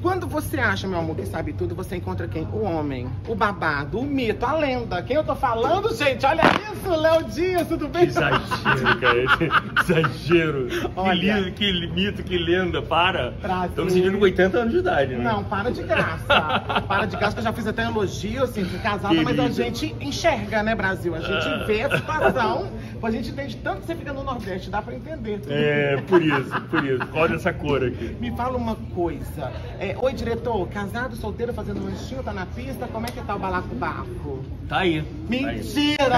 Quando você acha, meu amor, que sabe tudo, você encontra quem? O homem, o babado, o mito, a lenda. Quem eu tô falando, gente? Olha isso, Léo Dias, tudo bem? Que exagero, cara. Exagero. Olha. Que mito, que lenda. Para. Prazer. Tô me sentindo com 80 anos de idade, né? Não, para de graça. Para de graça, que eu já fiz até elogio, assim, de casada, mas a gente enxerga, né, Brasil? A gente vê a situação, a gente entende tanto que você fica no Nordeste, dá pra entender. É, por isso. Olha essa cor aqui. Me fala uma coisa. Oi, diretor, casado, solteiro, fazendo lanchinho, tá na pista, como é que tá o balacobaco? Tá aí. Mentira!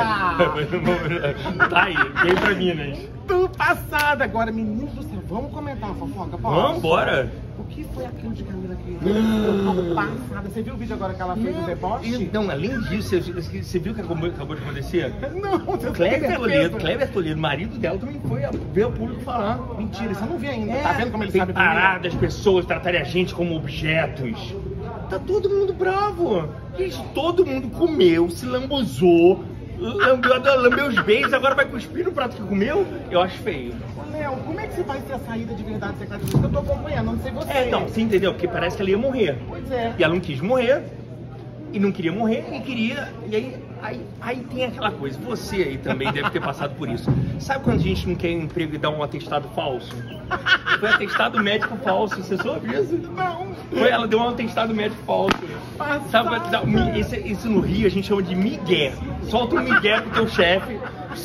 Tá aí, vem pra Minas. Do passado. Agora, meninos do céu, vamos comentar uma fofoca? Posso? Vamos, bora. O que foi aquilo de Camila que eu tô passada? Você viu o vídeo agora que ela fez do deboche? Não, além disso, você viu o que acabou de acontecer? Não, você Kleber Toledo, marido dela, também veio ao público falar. Mentira, isso eu não vi ainda. Tá vendo como ele tem sabe parar das pessoas tratarem a gente como objetos. Tá todo mundo bravo. Gente, todo mundo comeu, se lambuzou, lambeu os beijos, agora vai cuspir no prato que comeu? Eu acho feio. Léo, como é que você vai ter a saída de verdade secreta? Isso que eu tô acompanhando, não sei você. Então, você entendeu? Porque parece que ela ia morrer. Pois é. E ela não quis morrer, e não queria morrer, e queria... E aí tem aquela coisa, você aí também deve ter passado por isso. Sabe quando a gente não quer emprego e dá um atestado falso? Foi atestado médico falso, você soube isso? Não. Ela deu um atestado médico falso. Sabe, isso no Rio a gente chama de migué. Solta um migué pro teu chefe,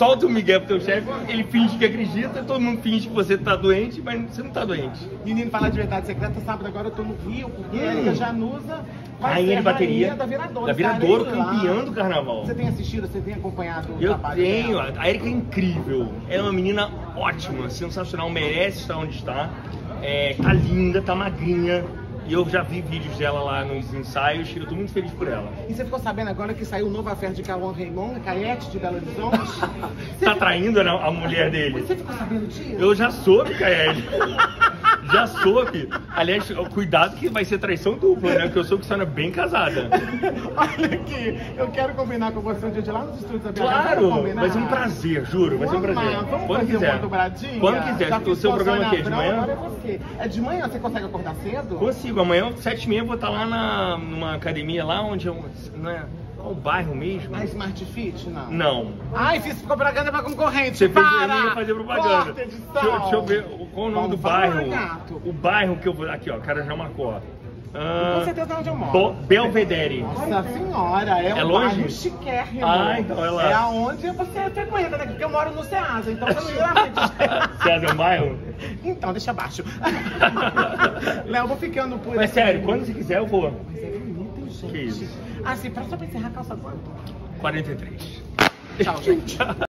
ele finge que acredita, todo mundo finge que você tá doente, mas você não tá doente. Menino, falar de verdade secreta, sábado agora eu tô no Rio, porque a Erika Januza vai ser a bateria rainha da Viradouro. Da Viradouro, campeã do carnaval. Você tem assistido, você tem acompanhado o Eu trabalho tenho, dela? a Erika é incrível, ela é uma menina ótima, sensacional, merece estar onde está, tá linda, tá magrinha. E eu já vi vídeos dela lá nos ensaios e eu tô muito feliz por ela. E você ficou sabendo agora que saiu o novo affair de Cauã Raymond, Caete de Belo Horizonte? Tá traindo a mulher dele? Você ficou sabendo disso? Eu já soube, Caete. Já soube. Aliás, cuidado que vai ser traição dupla, né? Porque eu soube que você é bem casada. Olha aqui, eu quero combinar com você um dia de lá nos estúdios da BH. Claro, vai ser um prazer, juro, vai ser um prazer. Vamos Quando fazer quiser. uma dobradinha? Quando quiser. O seu programa aqui é de manhã? Agora é você. É de manhã? Você consegue acordar cedo? Consigo. Amanhã, 7h30, eu vou estar lá numa academia lá onde eu... Não é... Qual o bairro mesmo? A Smart Fit, não? Não. Ai, fiz propaganda pra concorrente. Você fez, para! eu ia fazer propaganda. Corta, edição. Deixa eu ver qual o nome do bairro. Gato. O bairro que eu vou... Aqui, ó, o cara já marcou, ó. Com certeza é onde eu moro. Belvedere. Nossa senhora, é um longe? bairro chiquérrimo. Ah, então é lá. É aonde você frequenta, né? Porque eu moro no Ceasa, então você não ia lá frente. Ceasa é um bairro? Então, deixa abaixo. Léo, eu vou ficando por Mas sério, quando você quiser eu vou. Mas é bonito, gente. Que isso? Ah, sim, só pra encerrar, calça quanto? 43. Tchau, gente.